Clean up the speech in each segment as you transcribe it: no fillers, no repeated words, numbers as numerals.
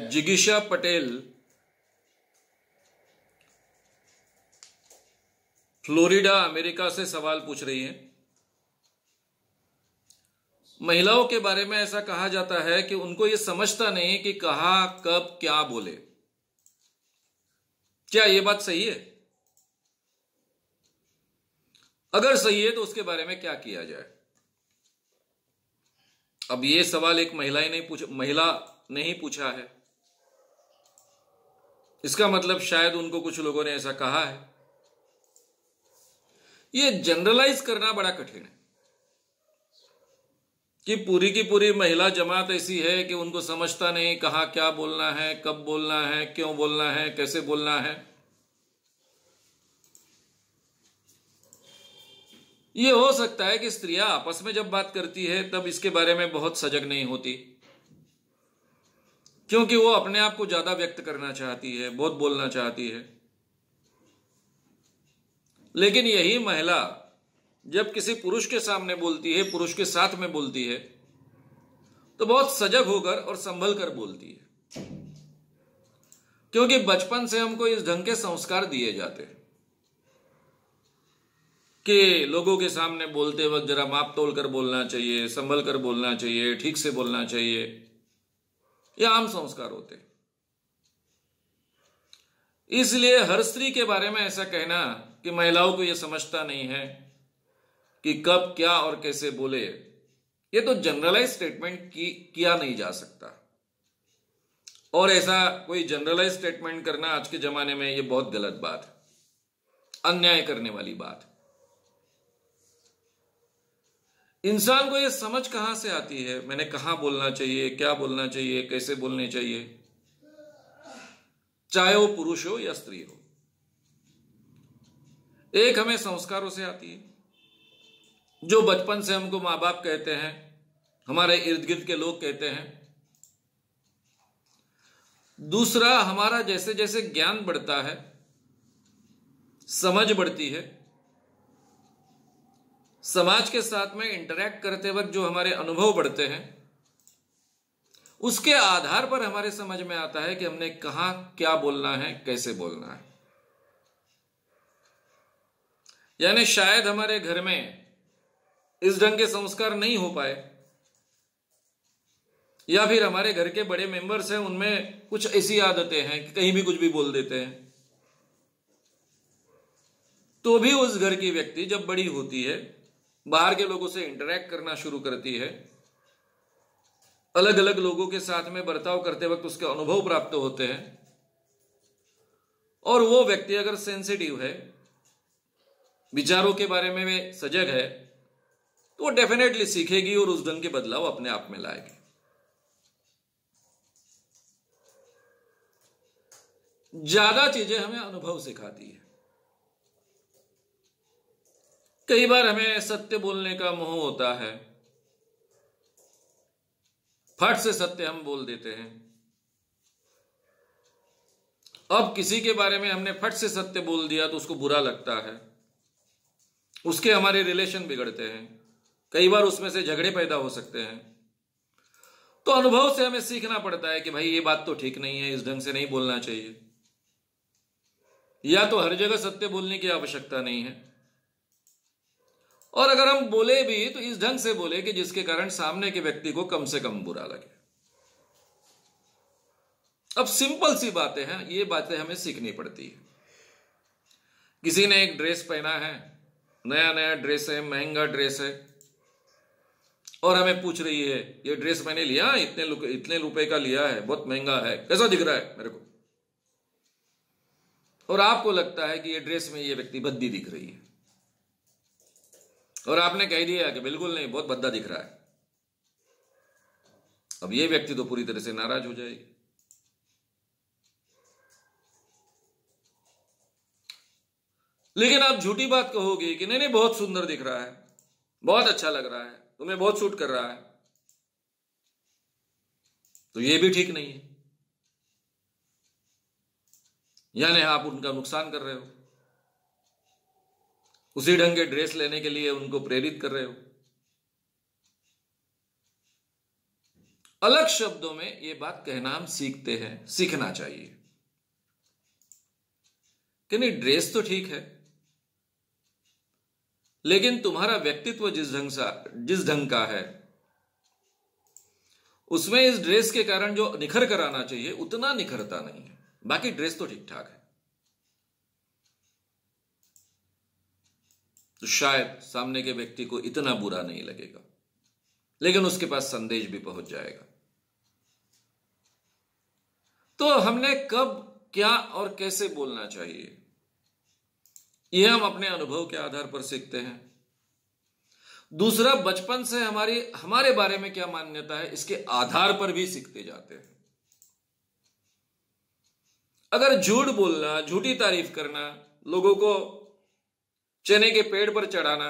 जिगीशा Patel Florida America से सवाल पूछ रही हैं। महिलाओं के बारे में ऐसा कहा जाता है कि उनको ये समझता नहीं कि कहाँ कब क्या बोले। क्या ये बात सही है? अगर सही है तो उसके बारे में क्या किया जाए? अब ये सवाल एक महिला ने ही पूछा है। इसका मतलब शायद उनको कुछ लोगों ने ऐसा कहा है। ये जनरलाइज करना बड़ा कठिन है कि पूरी की पूरी महिला जमात ऐसी है कि उनको समझता नहीं कहाँ क्या बोलना है, कब बोलना है, क्यों बोलना है, कैसे बोलना है। ये हो सकता है कि स्त्रियां आपस में जब बात करती है तब इसके बारे में बहुत सजग नहीं होती, क्योंकि वो अपने आप को ज्यादा व्यक्त करना चाहती है, बहुत बोलना चाहती है। लेकिन यही महिला जब किसी पुरुष के सामने बोलती है, पुरुष के साथ में बोलती है, तो बहुत सजग होकर और संभल कर बोलती है, क्योंकि बचपन से हमको इस ढंग के संस्कार दिए जाते हैं कि लोगों के सामने बोलते वक्त जरा माप तोल कर बोलना चाहिए, संभल कर बोलना चाहिए, ठीक से बोलना चाहिए। ये आम संस्कार होते हैं। इसलिए हर स्त्री के बारे में ऐसा कहना कि महिलाओं को यह समझता नहीं है कि कब क्या और कैसे बोले, ये तो जनरलाइज स्टेटमेंट किया नहीं जा सकता। और ऐसा कोई जनरलाइज स्टेटमेंट करना आज के जमाने में ये बहुत गलत बात है, अन्याय करने वाली बात है। इंसान को ये समझ कहां से आती है मैंने कहां बोलना चाहिए, क्या बोलना चाहिए, कैसे बोलने चाहिए, चाहे वो पुरुष हो या स्त्री हो। एक हमें संस्कारों से आती है, जो बचपन से हमको मां बाप कहते हैं, हमारे इर्द गिर्द के लोग कहते हैं। दूसरा, हमारा जैसे जैसे ज्ञान बढ़ता है, समझ बढ़ती है, समाज के साथ में इंटरैक्ट करते वक्त जो हमारे अनुभव बढ़ते हैं, उसके आधार पर हमारे समझ में आता है कि हमने कहां क्या बोलना है, कैसे बोलना है। यानी शायद हमारे घर में इस ढंग के संस्कार नहीं हो पाए, या फिर हमारे घर के बड़े मेंबर्स हैं, उनमें कुछ ऐसी आदतें हैं कि कहीं भी कुछ भी बोल देते हैं। तो भी उस घर की व्यक्ति जब बड़ी होती है, बाहर के लोगों से इंटरैक्ट करना शुरू करती है, अलग अलग लोगों के साथ में बर्ताव करते वक्त उसके अनुभव प्राप्त होते हैं, और वो व्यक्ति अगर सेंसिटिव है, विचारों के बारे में वे सजग है, तो वो डेफिनेटली सीखेगी और उस ढंग के बदलाव अपने आप में लाएगी। ज्यादा चीजें हमें अनुभव सिखाती है। कई बार हमें सत्य बोलने का मोह होता है, फट से सत्य हम बोल देते हैं। अब किसी के बारे में हमने फट से सत्य बोल दिया तो उसको बुरा लगता है, उसके हमारे रिलेशन बिगड़ते हैं, कई बार उसमें से झगड़े पैदा हो सकते हैं। तो अनुभव से हमें सीखना पड़ता है कि भाई ये बात तो ठीक नहीं है, इस ढंग से नहीं बोलना चाहिए। या तो हर जगह सत्य बोलने की आवश्यकता नहीं है, और अगर हम बोले भी तो इस ढंग से बोले कि जिसके कारण सामने के व्यक्ति को कम से कम बुरा लगे। अब सिंपल सी बातें हैं, ये बातें हमें सीखनी पड़ती है। किसी ने एक ड्रेस पहना है, नया नया ड्रेस है, महंगा ड्रेस है, और हमें पूछ रही है ये ड्रेस मैंने लिया, इतने रुपए का लिया है, बहुत महंगा है, कैसा दिख रहा है मेरे को। और आपको लगता है कि ये ड्रेस में ये व्यक्ति भद्दी दिख रही है, और आपने कह दिया कि बिल्कुल नहीं, बहुत भद्दा दिख रहा है। अब ये व्यक्ति तो पूरी तरह से नाराज हो जाएगी। लेकिन आप झूठी बात कहोगे कि नहीं नहीं बहुत सुंदर दिख रहा है, बहुत अच्छा लग रहा है, तुम्हें बहुत सूट कर रहा है, तो ये भी ठीक नहीं है। यानी आप उनका नुकसान कर रहे हो, उसी ढंग के ड्रेस लेने के लिए उनको प्रेरित कर रहे हो। अलग शब्दों में ये बात कहना हम सीखते हैं, सीखना चाहिए कि नहीं, ड्रेस तो ठीक है, लेकिन तुम्हारा व्यक्तित्व जिस ढंग का है, उसमें इस ड्रेस के कारण जो निखर कर आना चाहिए उतना निखरता नहीं है। बाकी ड्रेस तो ठीक ठाक है, तो शायद सामने के व्यक्ति को इतना बुरा नहीं लगेगा, लेकिन उसके पास संदेश भी पहुंच जाएगा। तो हमने कब, क्या और कैसे बोलना चाहिए, यह हम अपने अनुभव के आधार पर सीखते हैं। दूसरा, बचपन से हमारे बारे में क्या मान्यता है, इसके आधार पर भी सीखते जाते हैं। अगर झूठ बोलना, झूठी तारीफ करना, लोगों को चने के पेड़ पर चढ़ाना,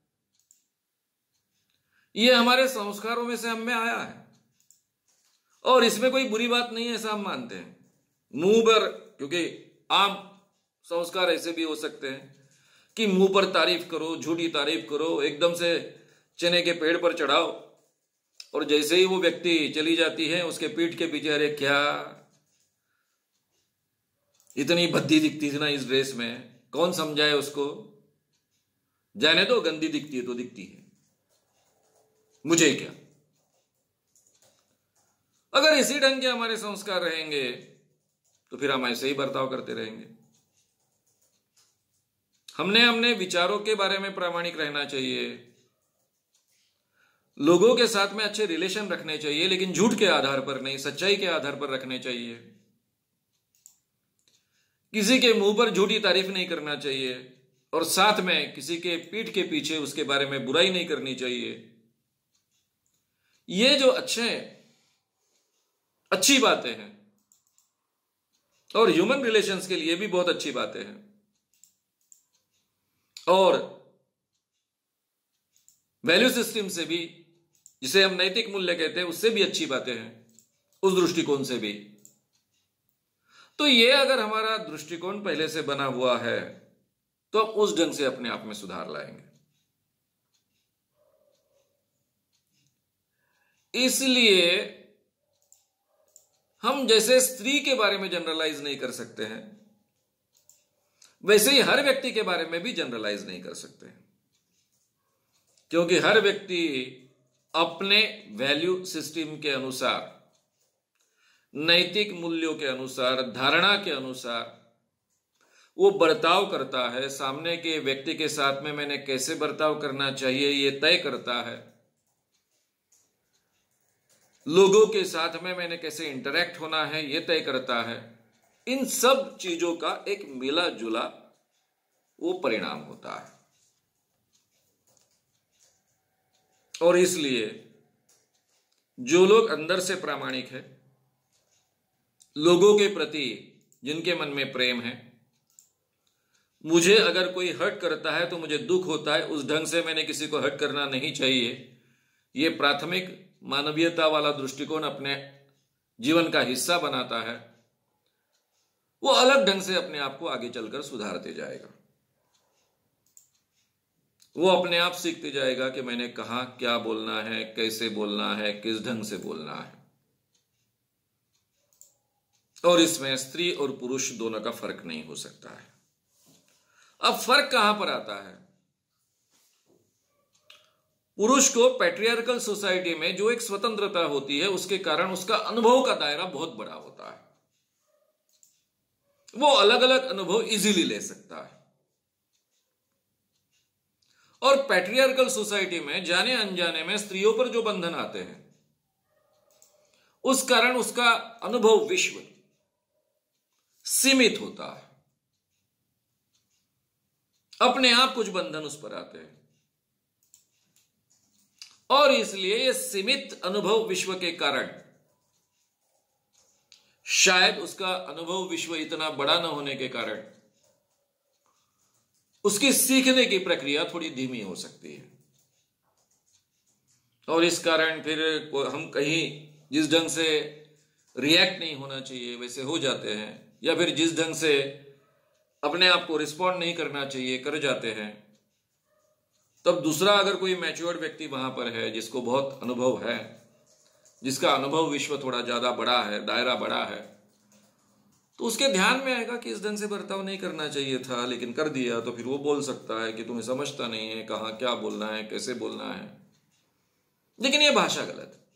यह हमारे संस्कारों में से हम में आया है और इसमें कोई बुरी बात नहीं है, ऐसा हम मानते हैं। मुंह पर, क्योंकि आम संस्कार ऐसे भी हो सकते हैं कि मुंह पर तारीफ करो, झूठी तारीफ करो, एकदम से चने के पेड़ पर चढ़ाओ, और जैसे ही वो व्यक्ति चली जाती है उसके पीठ के पीछे, अरे क्या इतनी भद्दी दिखती थी ना इस ड्रेस में, कौन समझाए उसको, जाने दो, गंदी दिखती है तो दिखती है, मुझे क्या। अगर इसी ढंग के हमारे संस्कार रहेंगे तो फिर हम ऐसे ही बर्ताव करते रहेंगे। हमने अपने विचारों के बारे में प्रामाणिक रहना चाहिए, लोगों के साथ में अच्छे रिलेशन रखने चाहिए, लेकिन झूठ के आधार पर नहीं, सच्चाई के आधार पर रखने चाहिए। किसी के मुंह पर झूठी तारीफ नहीं करना चाहिए और साथ में किसी के पीठ के पीछे उसके बारे में बुराई नहीं करनी चाहिए। ये जो अच्छी बातें हैं और ह्यूमन रिलेशंस के लिए भी बहुत अच्छी बातें हैं, और वैल्यू सिस्टम से भी, जिसे हम नैतिक मूल्य कहते हैं, उससे भी अच्छी बातें हैं, उस दृष्टिकोण से भी। तो ये अगर हमारा दृष्टिकोण पहले से बना हुआ है तो हम उस ढंग से अपने आप में सुधार लाएंगे। इसलिए हम जैसे स्त्री के बारे में जनरलाइज नहीं कर सकते हैं, वैसे ही हर व्यक्ति के बारे में भी जनरलाइज नहीं कर सकते हैं, क्योंकि हर व्यक्ति अपने वैल्यू सिस्टम के अनुसार, नैतिक मूल्यों के अनुसार, धारणा के अनुसार वो बर्ताव करता है। सामने के व्यक्ति के साथ में मैंने कैसे बर्ताव करना चाहिए ये तय करता है, लोगों के साथ में मैंने कैसे इंटरेक्ट होना है ये तय करता है। इन सब चीजों का एक मिला जुला वो परिणाम होता है, और इसलिए जो लोग अंदर से प्रामाणिक है, लोगों के प्रति जिनके मन में प्रेम है, मुझे अगर कोई हर्ट करता है तो मुझे दुख होता है, उस ढंग से मैंने किसी को हर्ट करना नहीं चाहिए, ये प्राथमिक मानवीयता वाला दृष्टिकोण अपने जीवन का हिस्सा बनाता है, वो अलग ढंग से अपने आप को आगे चलकर सुधारते जाएगा। वो अपने आप सीखते जाएगा कि मैंने कहां क्या बोलना है, कैसे बोलना है, किस ढंग से बोलना है। और इसमें स्त्री और पुरुष दोनों का फर्क नहीं हो सकता है। अब फर्क कहां पर आता है? पुरुष को पैट्रियार्कल सोसाइटी में जो एक स्वतंत्रता होती है, उसके कारण उसका अनुभव का दायरा बहुत बड़ा होता है, वो अलग अलग अनुभव इजीली ले सकता है। और पैट्रियार्कल सोसाइटी में जाने अनजाने में स्त्रियों पर जो बंधन आते हैं, उस कारण उसका अनुभव विश्व सीमित होता है, अपने आप कुछ बंधन उस पर आते हैं, और इसलिए यह सीमित अनुभव विश्व के कारण शायद उसका अनुभव विश्व इतना बड़ा न होने के कारण उसकी सीखने की प्रक्रिया थोड़ी धीमी हो सकती है, और इस कारण फिर हम कहीं जिस ढंग से रिएक्ट नहीं होना चाहिए वैसे हो जाते हैं, या फिर जिस ढंग से अपने आप को रिस्पॉन्ड नहीं करना चाहिए कर जाते हैं। तब दूसरा अगर कोई मैच्योर्ड व्यक्ति वहां पर है जिसको बहुत अनुभव है, जिसका अनुभव विश्व थोड़ा ज्यादा बड़ा है, दायरा बड़ा है, तो उसके ध्यान में आएगा कि इस ढंग से बर्ताव नहीं करना चाहिए था, लेकिन कर दिया, तो फिर वो बोल सकता है कि तुम्हें समझता नहीं है कहाँ क्या बोलना है, कैसे बोलना है। लेकिन ये भाषा गलत है।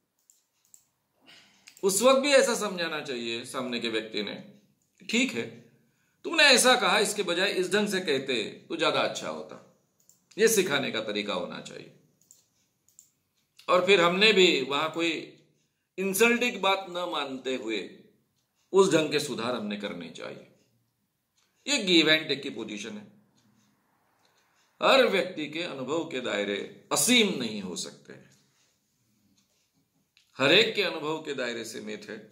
उस वक्त भी ऐसा समझाना चाहिए सामने के व्यक्ति ने, ठीक है तुमने ऐसा कहा, इसके बजाय इस ढंग से कहते तो ज्यादा अच्छा होता। ये सिखाने का तरीका होना चाहिए। और फिर हमने भी वहां कोई इंसल्टिंग बात न मानते हुए उस ढंग के सुधार हमने करने चाहिए। ये गिव एंड टेक की पोजीशन है। हर व्यक्ति के अनुभव के दायरे असीम नहीं हो सकते। हर एक के अनुभव के दायरे सीमित है।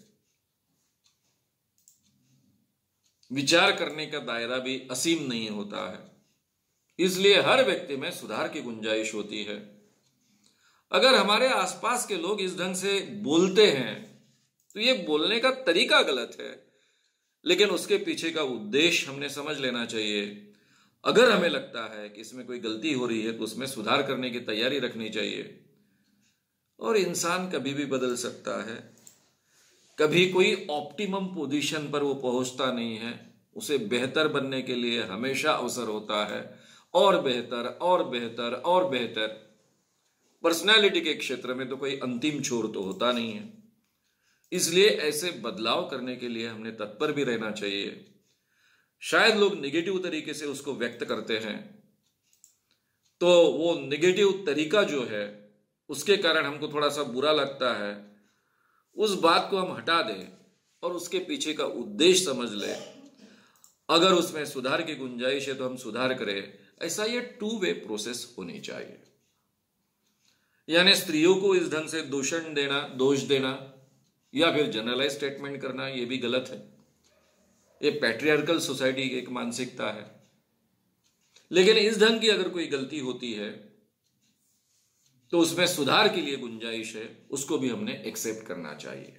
विचार करने का दायरा भी असीम नहीं होता है। इसलिए हर व्यक्ति में सुधार की गुंजाइश होती है। अगर हमारे आसपास के लोग इस ढंग से बोलते हैं तो ये बोलने का तरीका गलत है, लेकिन उसके पीछे का उद्देश्य हमने समझ लेना चाहिए। अगर हमें लगता है कि इसमें कोई गलती हो रही है तो उसमें सुधार करने की तैयारी रखनी चाहिए। और इंसान कभी भी बदल सकता है। कभी कोई ऑप्टिमम पोजीशन पर वो पहुंचता नहीं है। उसे बेहतर बनने के लिए हमेशा अवसर होता है, और बेहतर और बेहतर और बेहतर। पर्सनैलिटी के क्षेत्र में तो कोई अंतिम छोर तो होता नहीं है। इसलिए ऐसे बदलाव करने के लिए हमने तत्पर भी रहना चाहिए। शायद लोग निगेटिव तरीके से उसको व्यक्त करते हैं, तो वो निगेटिव तरीका जो है उसके कारण हमको थोड़ा सा बुरा लगता है। उस बात को हम हटा दें और उसके पीछे का उद्देश्य समझ लें। अगर उसमें सुधार की गुंजाइश है तो हम सुधार करें। ऐसा ये 2 वे प्रोसेस होनी चाहिए। यानी स्त्रियों को इस ढंग से दूषण देना, दोष देना या फिर जनरलाइज स्टेटमेंट करना, ये भी गलत है। ये पैट्रियार्कल सोसाइटी की एक मानसिकता है। लेकिन इस ढंग की अगर कोई गलती होती है तो उसमें सुधार के लिए गुंजाइश है, उसको भी हमने एक्सेप्ट करना चाहिए।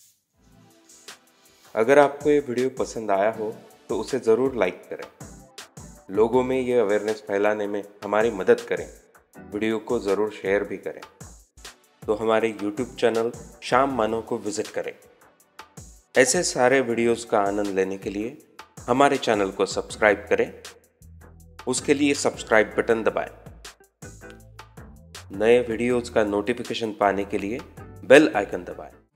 अगर आपको ये वीडियो पसंद आया हो तो उसे ज़रूर लाइक करें। लोगों में ये अवेयरनेस फैलाने में हमारी मदद करें। वीडियो को ज़रूर शेयर भी करें। तो हमारे YouTube चैनल श्याम मानव को विज़िट करें। ऐसे सारे वीडियोस का आनंद लेने के लिए हमारे चैनल को सब्सक्राइब करें। उसके लिए सब्सक्राइब बटन दबाएं। नए वीडियोस का नोटिफिकेशन पाने के लिए बेल आइकन दबाएं।